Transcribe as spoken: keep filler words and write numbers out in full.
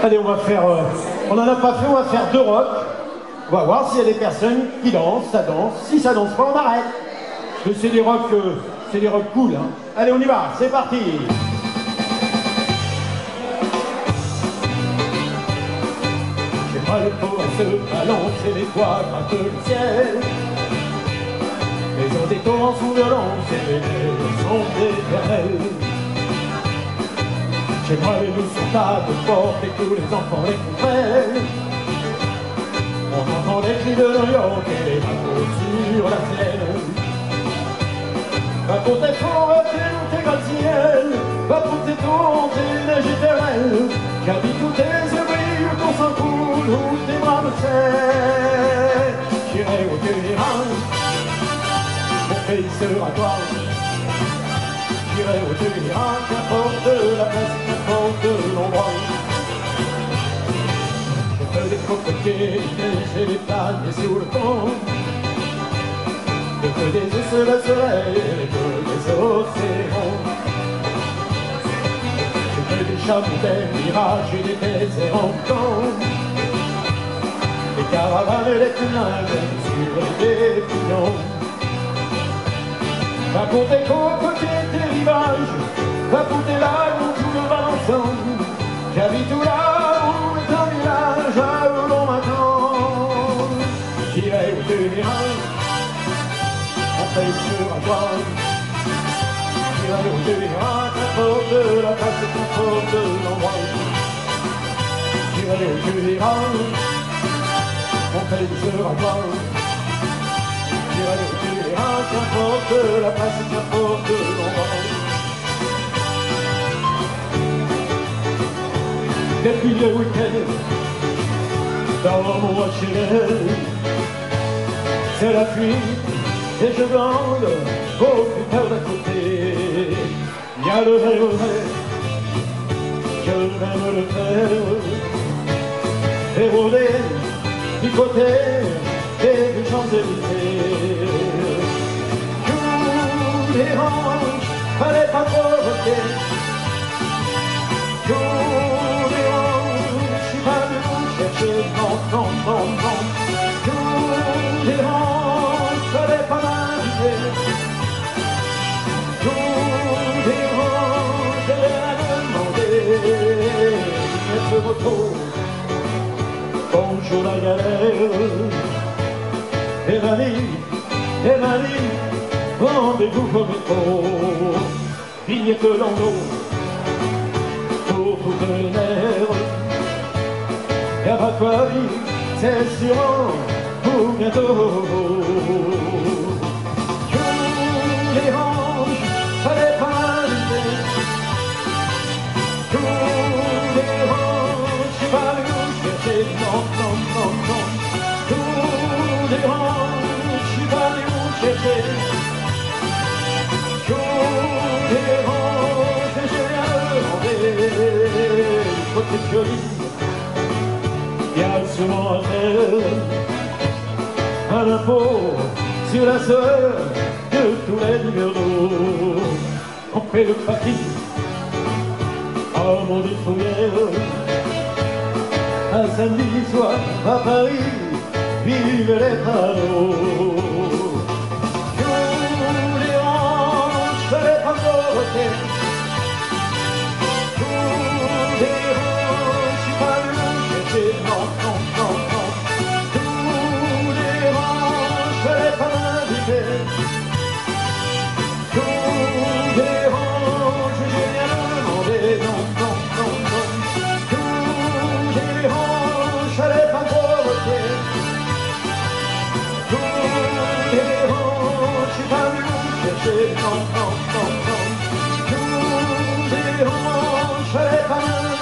Allez, on va faire... Euh, on n'en a pas fait, on va faire deux rocks. On va voir s'il y a des personnes qui dansent, ça danse. Si ça danse pas, on arrête. Parce que c'est des rocks, euh, c'est des rocks cool. Hein. Allez, on y va, c'est parti. J'ai pas le pot à se balancer, les toits grattent le ciel. Les ondes des torrents sont violents, et les neiges sont éternelles. Chez moi, les loups sont à de porte et tous les enfants les comprennent. On entend les cris de New York et les bateaux sur la Seine. Va pour tes forêts, tes gratte-ciel, va pour tes tours, tes neiges éternelles. J'habite tous tes œuvres, qu'on s'en coule, où tes bras me serrent. J'irai où tu iras, mon pays sera toi. J'irai où tu iras, qu'importe la place, qu'importe l'endroit. Je fais des cocotiers, j'ai des planes et sous le pont. Je fais des œufs sur le soleil et que des océans. Je fais des chameaux, des mirages et des déserts en temps. Des caravanes et des tunnels sur les pignons. Va pour tes cocotiers, tes rivages, va pour tes lacs où tout le va ensemble. J'habite tout là où est un village, à où l'on m'attend. J'irai où tu iras, mon pays sera toi. J'irai où tu iras, qu'importe la place, qu'importe l'endroit. J'irai où tu iras, mon pays sera toi. J'irai où tu iras, qu'importe la place, qu'importe l'endroit. Depuis le week-end, dans mon H L M, c'est la fuite et je glande au plus tard d'à côté. Il y a le vrai, le vrai, je m'aime le faire, et rôder du côté des Champs-Élysées. Tout dérange, fallait pas provoquer. Tout dérange, je suis pas venu chercher, non, non, non, non. Tout dérange, fallait pas m'inviter. Tout dérange, j'avais à demander. Maître moto, bonjour la galère. Et Mali, et Mali, rendez-vous au métro. Vignette landau, pour toutes les nerfs. Y'a pas quoi vivre, c'est sûrement pour bientôt. Tout dérange, fallait pas m'inviter. Tout dérange, j'suis pas venu chercher, non, non, non, non. Tout dérange, j'suis pas venu chercher. Tout dérange, j'ai rien demandé. Côté joli, il y a souvent à faire un impôt sur la sueur de tous les libéraux. On fait le paquis à mon défouillère. Un samedi soir à Paris, vive les panneaux. Tout dérange, fallait pas provoquer. Tout dérange, j'suis pas venu chercher, non, non, non, non. Tout dérange, fallait pas m'inviter. Tout dérange, j'ai rien demandé, non, non, non, non. Tout dérange, fallait pas provoquer. Tout dérange, j'suis pas venu chercher, non, non, non, non. Tout dérange, fallait pas m'inviter.